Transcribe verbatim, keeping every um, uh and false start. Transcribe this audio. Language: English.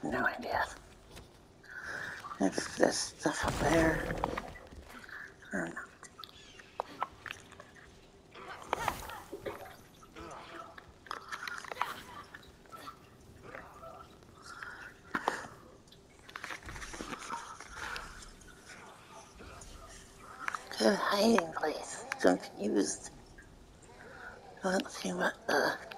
no idea. If there's stuff up there. I don't know. Good hiding place. So confused. Doesn't seem what the